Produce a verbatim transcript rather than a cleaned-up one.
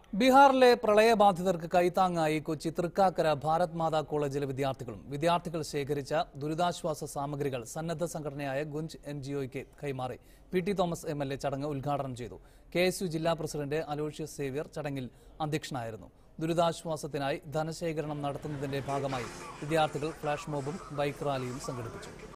ബിഹാറിലെ പ്രളയബാധിതർക്ക് കൈത്താങ്ങായി കൊച്ചി തൃക്കാക്കര ഭാരത് മാതാ കോളേജിലെ വിദ്യാർത്ഥികളും വിദ്യാർത്ഥികൾ ശേഖരിച്ച ദുരിതാശ്വാസ സാമഗ്രികൾ സന്നദ്ധ സംഘടനയായ ഗുഞ്ച് എൻ ജി ഒയ്ക്ക് കൈമാറി P T Thomas M L A ചടങ്ങ് ഉദ്ഘാടനം ചെയ്തു. കെ എസ് യു ജില്ലാ പ്രസിഡന്റ് അലോഷ്യസ് സേവ്യർ ചടങ്ങിൽ അധ്യക്ഷനായിരുന്നു. ദുരിതാശ്വാസത്തിനായി ധനശേഖരണം നടത്തുന്നതിന്റെ ഭാഗമായി വിദ്യാർത്ഥികൾ ഫ്ലാഷ് മോബും ബൈക്ക് റാലിയും സംഘടിപ്പിച്ചു.